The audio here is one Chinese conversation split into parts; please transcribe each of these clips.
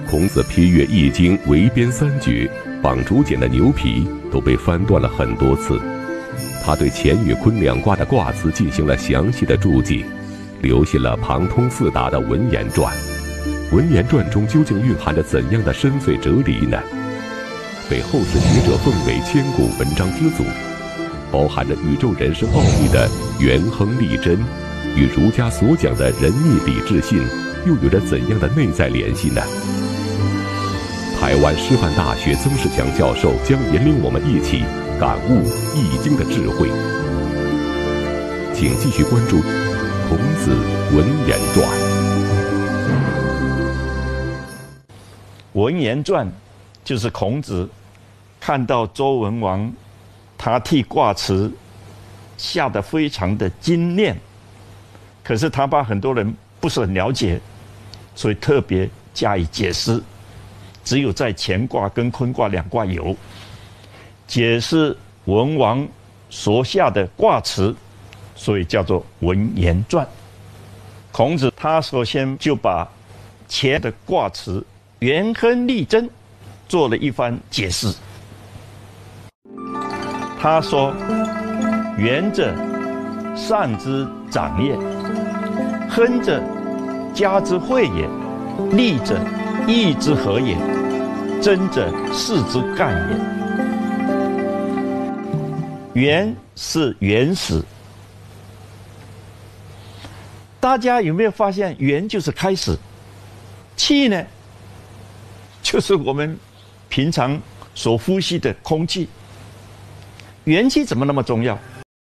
孔子批阅《易经》围边三绝，绑竹简的牛皮都被翻断了很多次。他对乾与坤两卦的卦辞进行了详细的注解，留下了旁通四达的文言传。文言传中究竟蕴含着怎样的深邃哲理呢？被后世学者奉为千古文章之祖，包含着宇宙人生奥秘的元亨利贞，与儒家所讲的仁义礼智信又有着怎样的内在联系呢？台湾师范大学曾仕强教授将引领我们一起感悟《易经》的智慧。请继续关注《孔子文言传》。 文言传就是孔子看到周文王，他替卦辞下得非常的精炼，可是他怕很多人不是很了解，所以特别加以解释。只有在乾卦跟坤卦两卦有解释文王所下的卦辞，所以叫做文言传。孔子他首先就把乾的卦辞元亨利贞做了一番解释。他说：元者，上之长也；亨者，家之惠也；利者，义之和也；贞者，士之干也。元是原始，大家有没有发现，元就是开始，气呢，就是我们平常所呼吸的空气。元气怎么那么重要？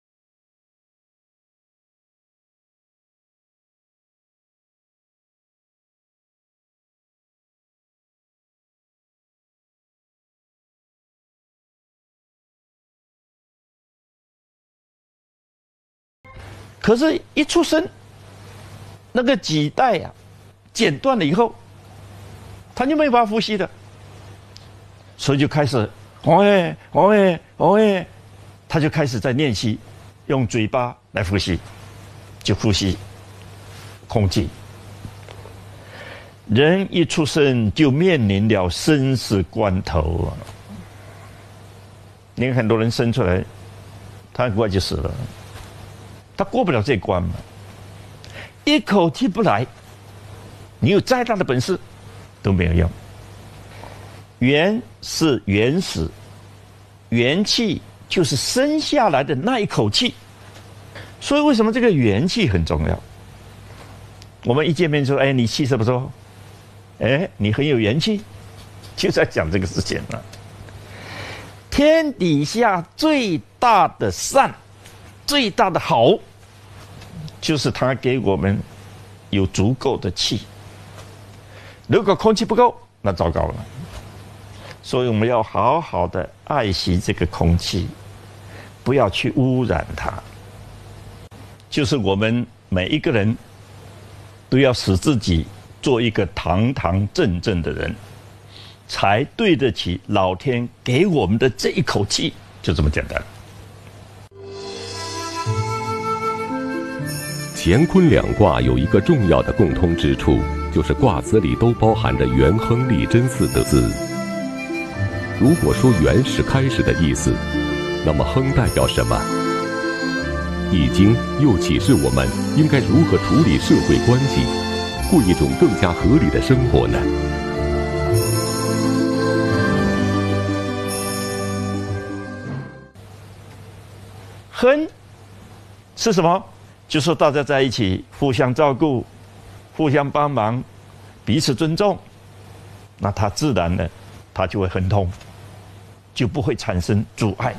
可是，一出生，那个脐带啊，剪断了以后，他就没法呼吸的，所以就开始他就开始在练习用嘴巴来呼吸，就呼吸空气。人一出生就面临了生死关头啊！你看很多人生出来，他很快就死了，他过不了这关嘛，一口气不来，你有再大的本事都没有用。元是原始，元气就是生下来的那一口气，所以为什么这个元气很重要？我们一见面说：“哎，你气色不错，哎，你很有元气。”就在讲这个事情了。天底下最大的善，最大的好，就是他给我们有足够的气。如果空气不够，那糟糕了。所以我们要好好的爱惜这个空气，不要去污染它。就是我们每一个人都要使自己做一个堂堂正正的人，才对得起老天给我们的这一口气，就这么简单。 乾坤两卦有一个重要的共通之处，就是卦辞里都包含着元亨利贞四个字。如果说元是开始的意思，那么亨代表什么？易经又启示我们应该如何处理社会关系，过一种更加合理的生活呢？ 亨是什么？就说大家在一起互相照顾，互相帮忙，彼此尊重，那它自然的它就会亨通，就不会产生阻碍。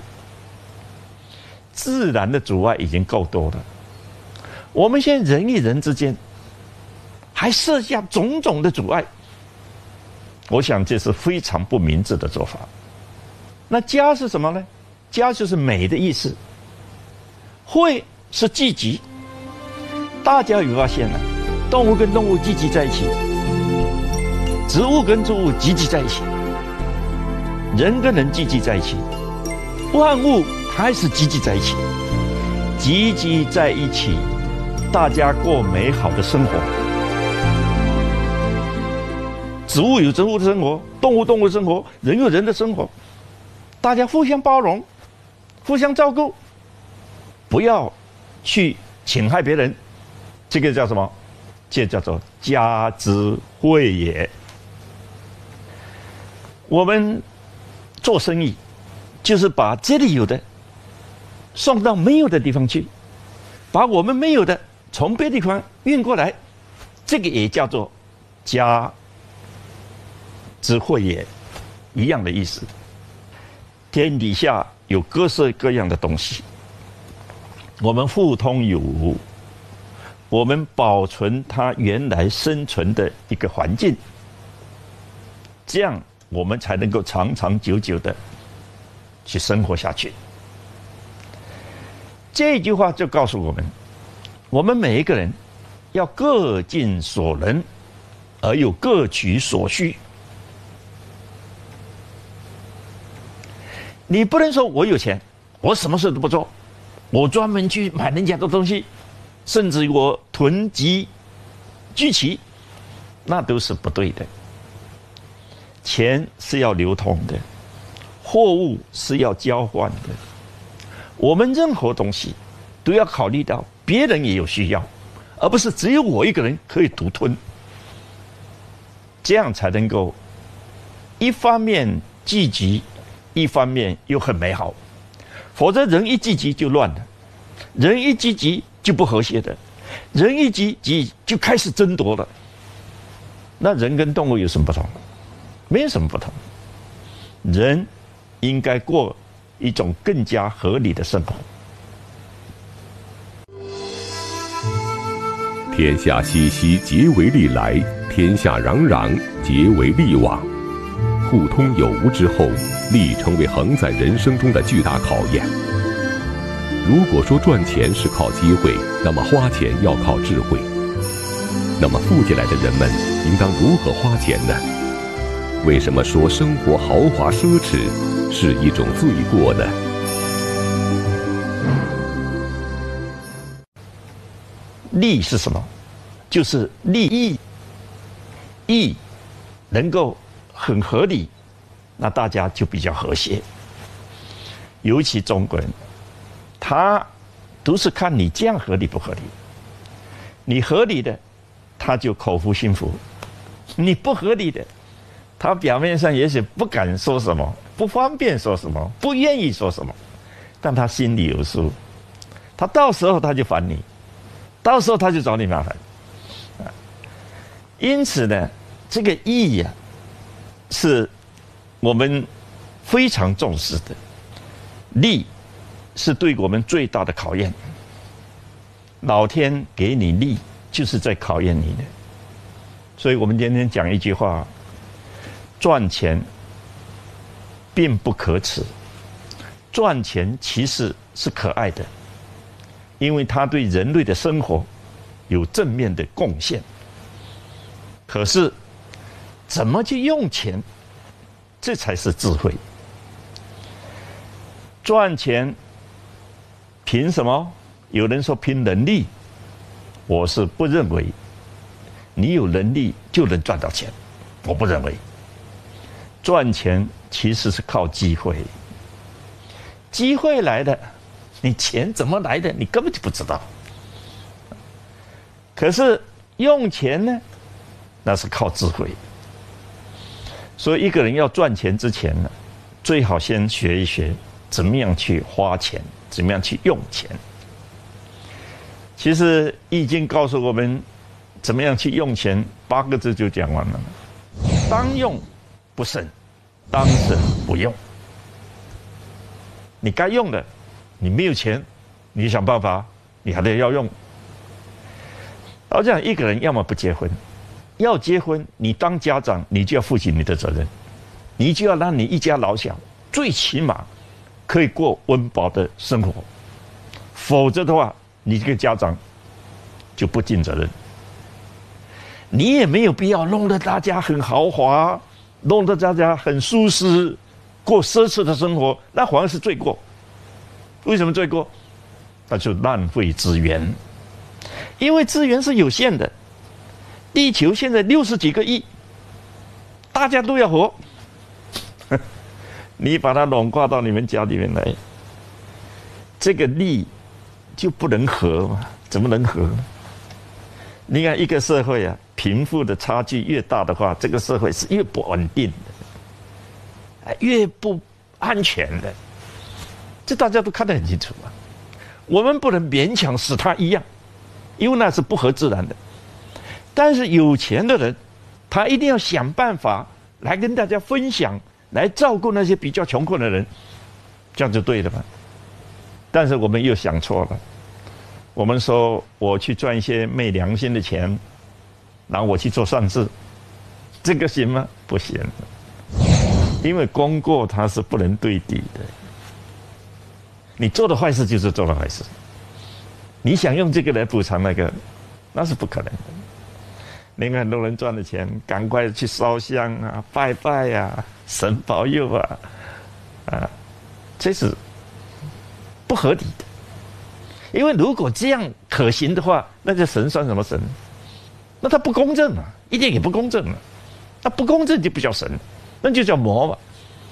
自然的阻碍已经够多了，我们现在人与人之间还设下种种的阻碍，我想这是非常不明智的做法。那家是什么呢？家就是美的意思，会是积极。大家有发现呢？动物跟动物积极在一起，植物跟植物积极在一起，人跟人积极在一起，万物还是积极在一起，积极在一起，大家过美好的生活。 植物有植物的生活，动物动物的生活，人有人的生活，大家互相包容，互相照顾，不要去侵害别人。这个叫什么？这叫做家之惠也。我们做生意，就是把这里有的送到没有的地方去，把我们没有的从别地方运过来，这个也叫做家之惠也，一样的意思。天底下有各式各样的东西，我们互通有无，我们保存它原来生存的一个环境，这样我们才能够长长久久的去生活下去。这句话就告诉我们，我们每一个人要各尽所能，而又各取所需。你不能说我有钱，我什么事都不做，我专门去买人家的东西，甚至于我囤积聚齐，那都是不对的。钱是要流通的，货物是要交换的，我们任何东西都要考虑到别人也有需要，而不是只有我一个人可以独吞，这样才能够一方面积极，一方面又很美好。否则人一积极就乱了，人一积极就不和谐的，人一积极就开始争夺了。那人跟动物有什么不同？没有什么不同。人应该过一种更加合理的生活。 天下熙熙，皆为利来；天下攘攘，皆为利往。互通有无之后，利成为横在人生中的巨大考验。如果说赚钱是靠机会，那么花钱要靠智慧。那么富起来的人们应当如何花钱呢？为什么说生活豪华奢侈是一种罪过呢？ 利是什么？就是利益，义能够很合理，那大家就比较和谐。尤其中国人，他都是看你这样合理不合理。你合理的，他就口服心服；你不合理的，他表面上也许不敢说什么，不方便说什么，不愿意说什么，但他心里有数。他到时候他就烦你，到时候他就找你麻烦。因此呢，这个义呀，是我们非常重视的。利是对我们最大的考验。老天给你利，就是在考验你的。所以我们今天讲一句话：赚钱并不可耻，赚钱其实是可爱的，因为它对人类的生活有正面的贡献。可是怎么去用钱，这才是智慧。赚钱凭什么？有人说凭能力，我是不认为你有能力就能赚到钱，我不认为。赚钱其实是靠机会，机会来的，你钱怎么来的，你根本就不知道。可是用钱呢，那是靠智慧。所以一个人要赚钱之前呢，最好先学一学怎么样去花钱，怎么样去用钱。其实《易经》告诉我们怎么样去用钱，8个字就讲完了：当用不慎，当慎不用。你该用的，你没有钱，你想办法，你还得要用。好像一个人要么不结婚，要结婚，你当家长，你就要负起你的责任，你就要让你一家老小最起码可以过温饱的生活，否则的话，你这个家长就不尽责任。你也没有必要弄得大家很豪华，弄得大家很舒适，过奢侈的生活，那反而是罪过。为什么罪过？那就浪费资源，因为资源是有限的。地球现在60几个亿， 大家都要活，你把它笼挂到你们家里面来，这个利就不能和嘛？怎么能和？你看一个社会啊，贫富的差距越大的话，这个社会是越不稳定的，越不安全的，这大家都看得很清楚啊。我们不能勉强使他一样，因为那是不合自然的。但是有钱的人，他一定要想办法来跟大家分享，来照顾那些比较穷困的人，这样就对了嘛。但是我们又想错了，我们说我去赚一些昧良心的钱，然后我去做善事，这个行吗？不行，因为功过它是不能对抵的。你做的坏事就是做的坏事，你想用这个来补偿那个，那是不可能的。你看很多人赚的钱，赶快去烧香啊、拜拜啊、神保佑啊，这是不合理的。因为如果这样可行的话，那这神算什么神？那它不公正啊，一点也不公正啊。那不公正就不叫神，那就叫魔嘛。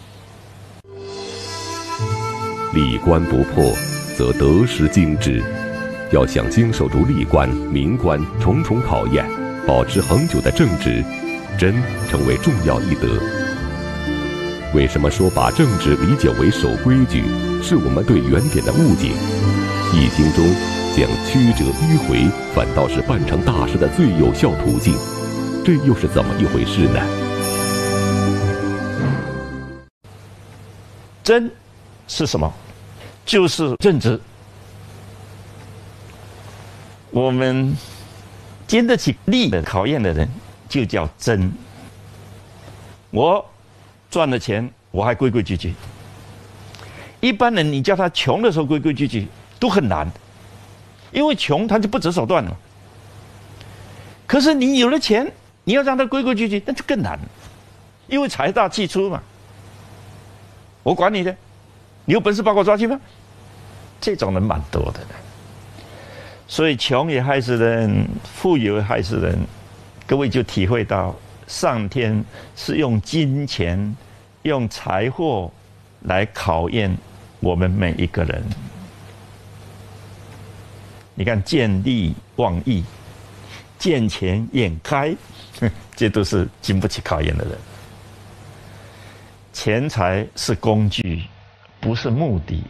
历关不破，则得失精致。要想经受住历关、民关重重考验，保持恒久的正直，真成为重要一德。为什么说把正直理解为守规矩，是我们对原点的误解？易经中讲曲折迂回，反倒是办成大事的最有效途径，这又是怎么一回事呢？ 真是什么？就是正直。我们经得起历的考验的人，就叫真。我赚了钱，我还规规矩矩。一般人你叫他穷的时候规规矩矩，都很难，因为穷他就不择手段了。可是你有了钱，你要让他规规矩矩，那就更难，因为财大气粗嘛。我管你的，你有本事把我抓去吗？这种人蛮多的，所以穷也害死人，富也害死人。各位就体会到，上天是用金钱、用财货来考验我们每一个人。你看，见利忘义，见钱眼开，这都是经不起考验的人。钱财是工具，不是目的。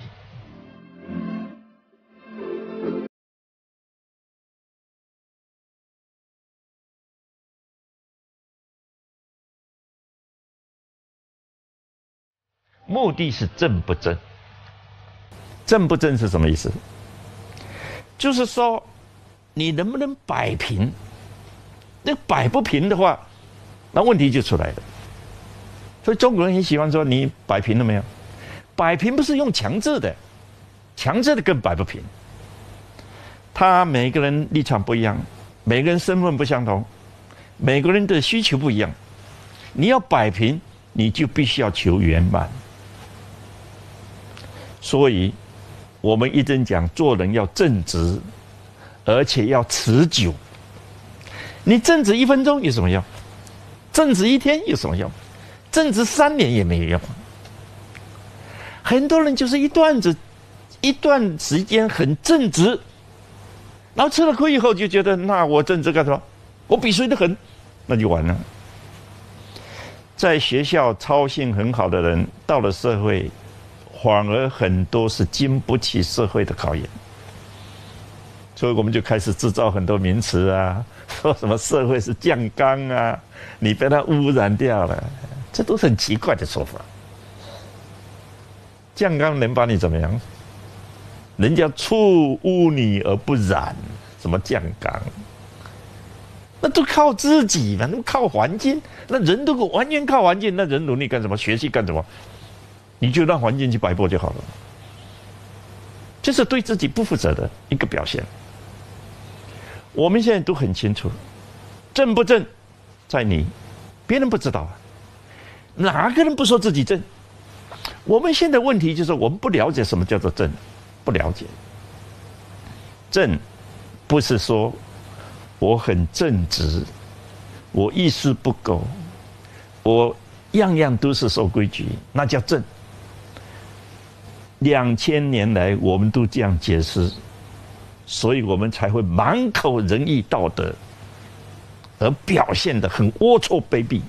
目的是正不正？正不正是什么意思？就是说，你能不能摆平？那摆不平的话，那问题就出来了。所以中国人很喜欢说：“你摆平了没有？”摆平不是用强制的，强制的更摆不平。他每个人立场不一样，每个人身份不相同，每个人的需求不一样。你要摆平，你就必须要求圆满。所以，我们一直讲做人要正直，而且要持久。你正直1分钟有什么用？正直1天有什么用？正直3年也没有用。很多人就是一段时间很正直，然后吃了亏以后就觉得，那我正直干什么？我比谁都狠，那就完了。在学校操性很好的人，到了社会，反而很多是经不起社会的考验。所以我们就开始制造很多名词啊，说什么社会是酱缸啊，你被它污染掉了，这都是很奇怪的说法。酱缸能把你怎么样？人家触污你而不染，什么酱缸？那都靠自己嘛，那靠环境。那人如果完全靠环境，那人努力干什么？学习干什么？你就让环境去摆布就好了。这是对自己不负责的一个表现。我们现在都很清楚，正不正在你，别人不知道啊。哪个人不说自己正？我们现在问题就是我们不了解什么叫做正，不了解。正不是说我很正直，我一丝不苟， 我样样都是守规矩，那叫正。2000年来，我们都这样解释，所以我们才会满口仁义道德，而表现得很龌龊卑鄙。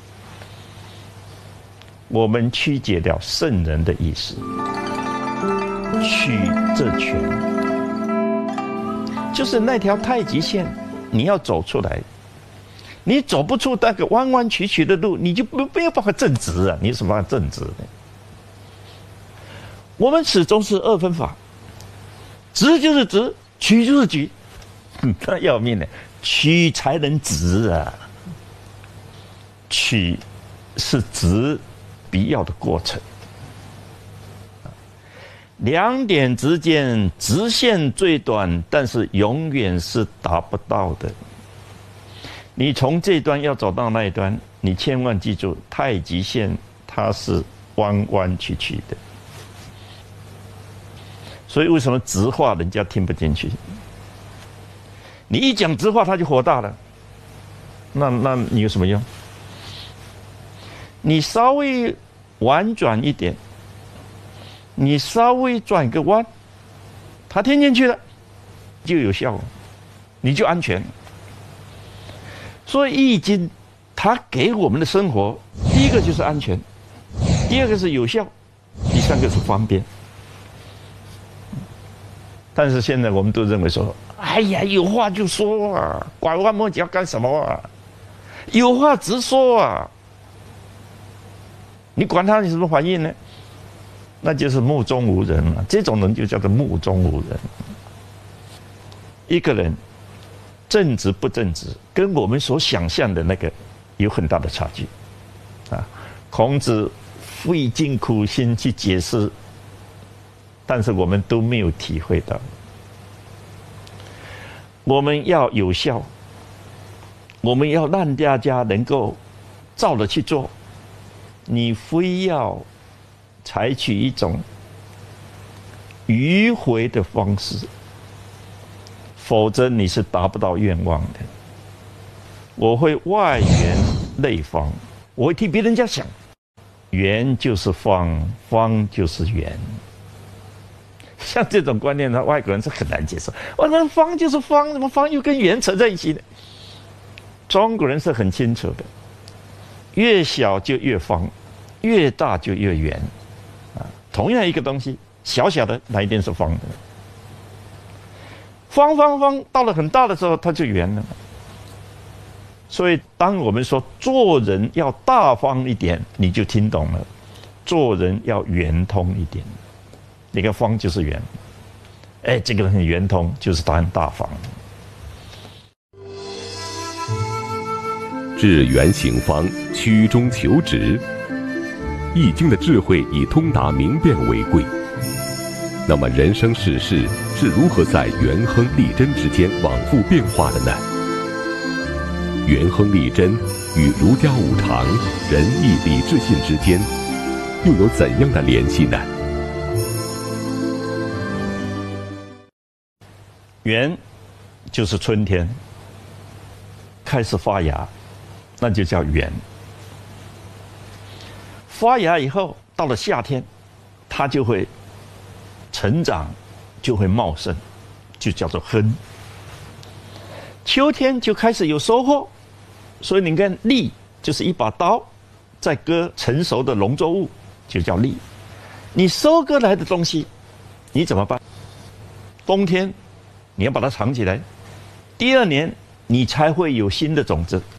我们曲解了圣人的意思，取这权，就是那条太极线，你要走出来。你走不出那个弯弯曲曲的路，你就没有办法正直啊！你有什么办法正直呢？我们始终是二分法，直就是直，曲就是曲，那要命呢！曲才能直啊，曲是直必要的过程。两点之间，直线最短，但是永远是达不到的。你从这端要走到那一端，你千万记住，太极线它是弯弯曲曲的。所以为什么直话人家听不进去？你一讲直话，他就火大了。那你有什么用？你稍微婉转一点，你稍微转个弯，他听进去了，就有效了，你就安全。所以《易经》它给我们的生活，第一个就是安全，第二个是有效，第三个是方便。但是现在我们都认为说，哎呀，有话就说啊，拐弯抹角干什么啊？有话直说啊！你管他你什么反应呢？那就是目中无人了。这种人就叫做目中无人。一个人正直不正直，跟我们所想象的那个有很大的差距啊！孔子费尽苦心去解释，但是我们都没有体会到。我们要有效，我们要让大家能够照着去做。你非要采取一种迂回的方式，否则你是达不到愿望的。我会外圆内方，我会替别人家想，圆就是方，方就是圆。像这种观念呢，外国人是很难接受。那方就是方，怎么方又跟圆扯在一起呢？中国人是很清楚的，越小就越方，越大就越圆。同样一个东西，小小的哪一边是方的？方到了很大的时候，它就圆了。所以，当我们说做人要大方一点，你就听懂了。做人要圆通一点。你看方就是圆，哎，这个人很圆通，就是他很大方。 至圆行方，曲中求直。易经的智慧以通达明辨为贵。那么人生世事是如何在元亨利贞之间往复变化的呢？元亨利贞与儒家五常、仁义礼智信之间又有怎样的联系呢？ 元就是春天开始发芽，那就叫元。发芽以后，到了夏天，它就会成长，就会茂盛，就叫做亨。秋天就开始有收获，所以你看砺就是一把刀，在割成熟的农作物，就叫砺。你收割来的东西，你怎么办？冬天你要把它藏起来，第二年你才会有新的种子。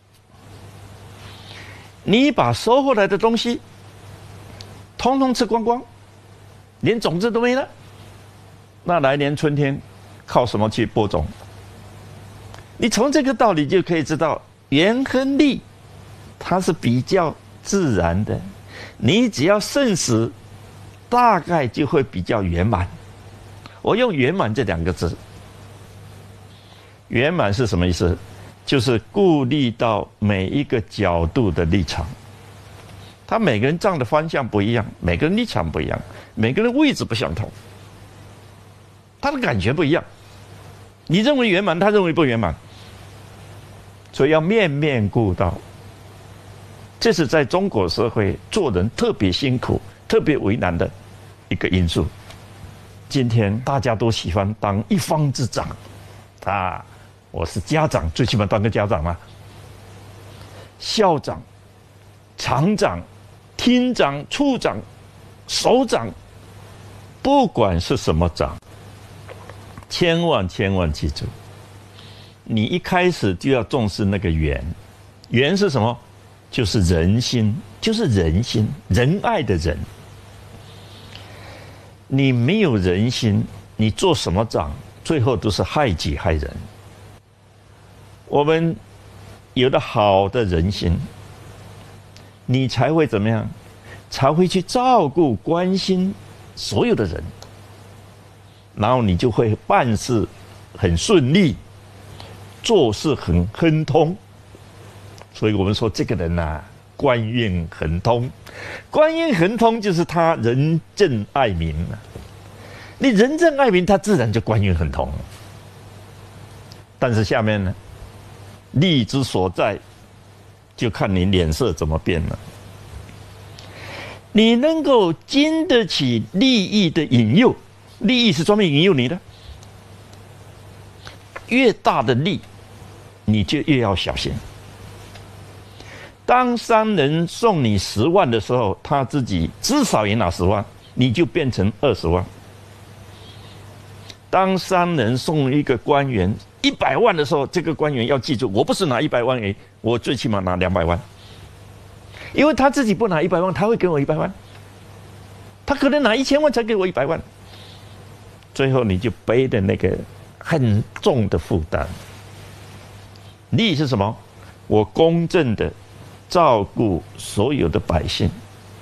你把收获来的东西通通吃光光，连种子都没了，那来年春天靠什么去播种？你从这个道理就可以知道，元亨利它是比较自然的，你只要慎始，大概就会比较圆满。我用圆满这两个字，圆满是什么意思？就是顾虑到每一个角度的立场。他每个人站的方向不一样，每个人立场不一样，每个人位置不相同，他的感觉不一样。你认为圆满，他认为不圆满，所以要面面顾到。 这是在中国社会做人特别辛苦、特别为难的一个因素。今天大家都喜欢当一方之长啊，我是家长，最起码当个家长嘛。校长、厂长、厅长、处长、首长，不管是什么长，千万记住，你一开始就要重视那个缘。缘是什么？就是人心，就是人心，仁爱的仁。你没有人心，你做什么长，最后都是害己害人。我们有了好的人心，你才会怎么样？才会去照顾、关心所有的人，然后你就会办事很顺利，做事很亨通。所以我们说这个人啊，官运亨通。官运亨通就是他仁政爱民啊。你仁政爱民，他自然就官运亨通了。但是下面呢，利之所在，就看你脸色怎么变了。你能够经得起利益的引诱，利益是专门引诱你的，越大的利，你就越要小心。当商人送你10万的时候，他自己至少也拿10万，你就变成20万。当商人送一个官员100万的时候，这个官员要记住，我不是拿100万而已，我最起码拿200万。因为他自己不拿100万，他会给我100万，他可能拿1000万才给我100万，最后你就背的那个很重的负担。利是什么？我公正的照顾所有的百姓，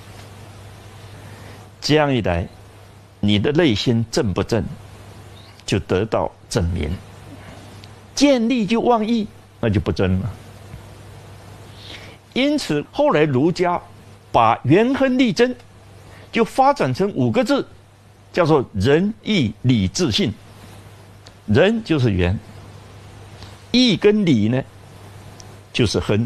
这样一来，你的内心正不正，就得到证明。见利就忘义，那就不正了。因此，后来儒家把元亨利贞就发展成5个字，叫做仁义礼智信。仁就是元，义跟礼呢就是亨。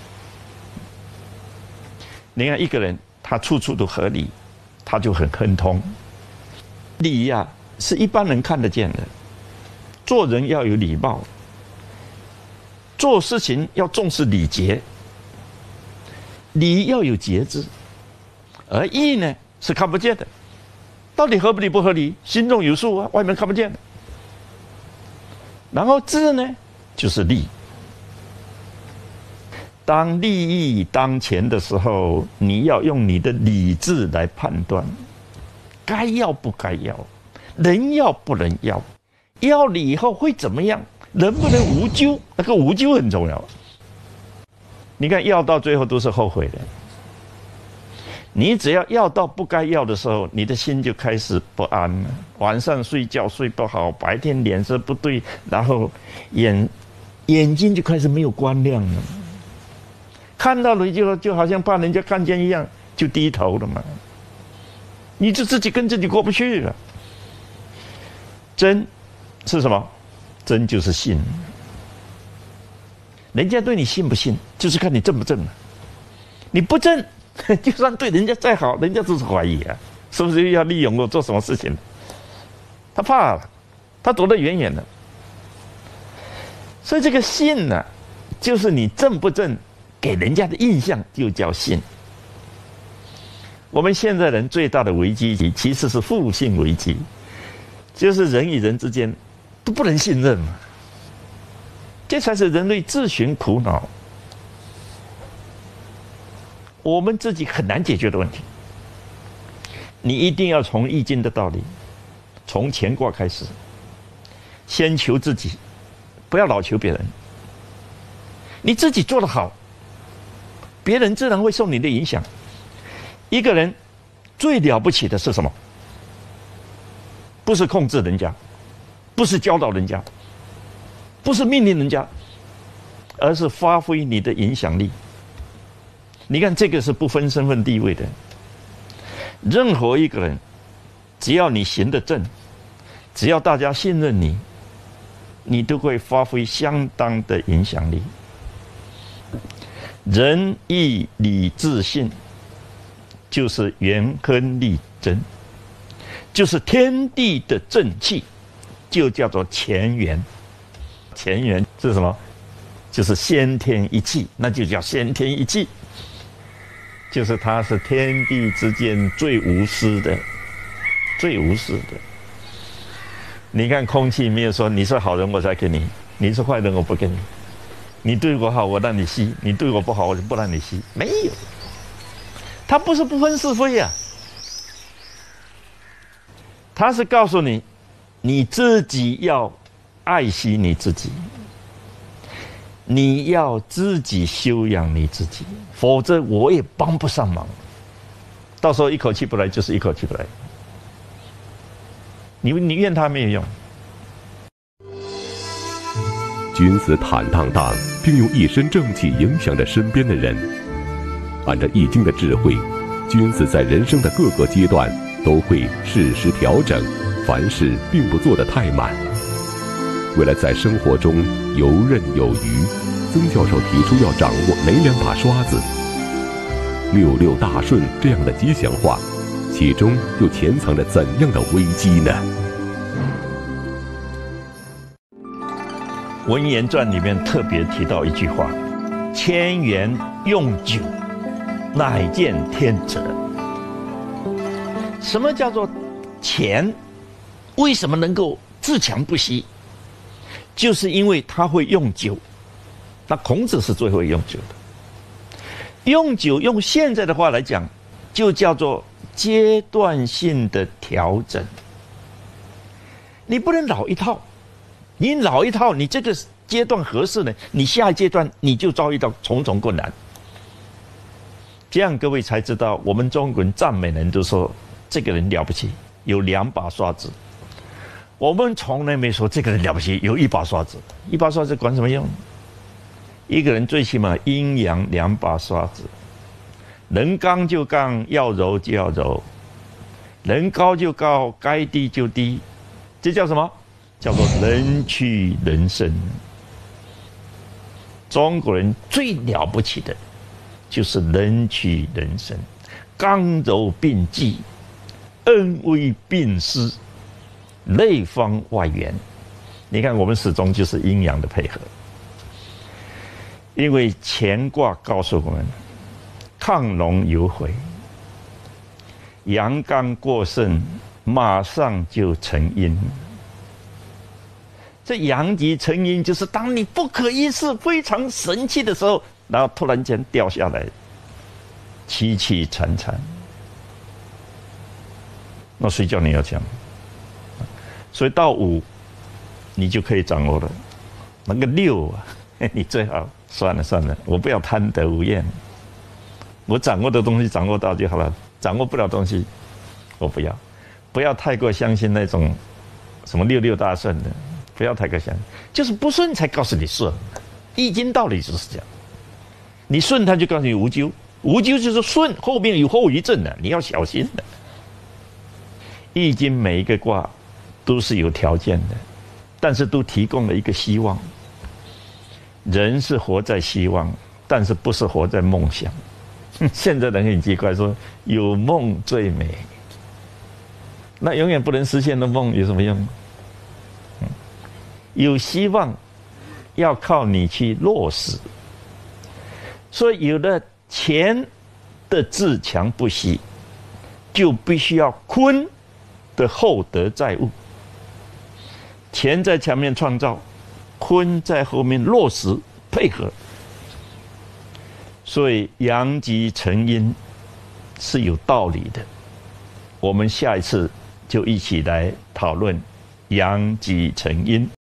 你看一个人，他处处都合理，他就很亨通。礼呀，是一般人看得见的。做人要有礼貌，做事情要重视礼节。礼要有节制，而义呢是看不见的，到底合不理不合理，心中有数啊，外面看不见的。然后智呢就是利。当利益当前的时候，你要用你的理智来判断，该要不该要，能要不能要，要了以后会怎么样，能不能无咎，那个无咎很重要。你看要到最后都是后悔的。你只要要到不该要的时候，你的心就开始不安了，晚上睡觉睡不好，白天脸色不对，然后眼睛就开始没有光亮了，看到了就好像怕人家看见一样，就低头了嘛。你就自己跟自己过不去了。真是什么？真就是信。人家对你信不信，就是看你正不正了。你不正，就算对人家再好，人家都是怀疑啊，是不是又要利用我做什么事情？他怕了，他躲得远远的。所以这个信呢，就是你正不正，给人家的印象就叫信。我们现在人最大的危机其实是互信危机，就是人与人之间都不能信任嘛。这才是人类自寻苦恼，我们自己很难解决的问题。你一定要从易经的道理，从乾卦开始，先求自己，不要老求别人。你自己做得好，别人自然会受你的影响。一个人最了不起的是什么？不是控制人家，不是教导人家，不是命令人家，而是发挥你的影响力。你看，这个是不分身份地位的。任何一个人，只要你行得正，只要大家信任你，你都会发挥相当的影响力。 仁义礼智信，就是元亨利贞，就是天地的正气，就叫做乾元。乾元是什么？就是先天一气，那就叫先天一气，就是它是天地之间最无私的，最无私的。你看空气没有说你是好人我才给你，你是坏人我不给你，你对我好我让你吸，你对我不好我就不让你吸，没有。它不是不分是非啊，它是告诉你，你自己要爱惜你自己，你要自己修养你自己，否则我也帮不上忙。到时候一口气不来就是一口气不来，你怨他没有用。 君子坦荡荡，并用一身正气影响着身边的人。按照《易经》的智慧，君子在人生的各个阶段都会适时调整，凡事并不做得太满。为了在生活中游刃有余，曾教授提出要掌握哪2把刷子？66大顺这样的吉祥话，其中又潜藏着怎样的危机呢？ 文言传里面特别提到一句话：千元用久，乃见天择。什么叫做钱？为什么能够自强不息？就是因为它会用久。那孔子是最会用久的。用久，用现在的话来讲，就叫做阶段性的调整。你不能老一套，你老一套，你这个阶段合适呢，你下一阶段你就遭遇到重重困难。这样各位才知道，我们中国人赞美人都说这个人了不起，有2把刷子。我们从来没说这个人了不起，有1把刷子。1把刷子管什么用？一个人最起码阴阳2把刷子，能刚就刚，要柔就要柔，能高就高，该低就低。这叫什么？叫做人屈人伸。中国人最了不起的就是人屈人伸，刚柔并济，恩威并施，内方外圆。你看我们始终就是阴阳的配合。因为乾卦告诉我们，亢龙有悔，阳刚过盛，马上就成阴。这阳极成阴，就是当你不可一世、非常神气的时候，然后突然间掉下来，凄凄惨惨。那谁叫你要讲？所以到5，你就可以掌握了。那个6啊，你最好算了，我不要贪得无厌。我掌握的东西掌握到就好了，掌握不了东西，我不要。不要太过相信那种什么66大顺的，不要太过相信，就是不顺才告诉你顺。易经道理就是这样，你顺他就告诉你无咎，无咎就是顺，后面有后遗症的，你要小心的。易经每一个卦都是有条件的，但是都提供了一个希望。人是活在希望，但是不是活在梦想。现在人很奇怪，说有梦最美，那永远不能实现的梦有什么用？有希望要靠你去落实。所以有了钱的自强不息，就必须要坤的厚德载物。钱在前面创造，坤在后面落实配合。所以阳极成阴是有道理的。我们下一次就一起来讨论阳极成阴。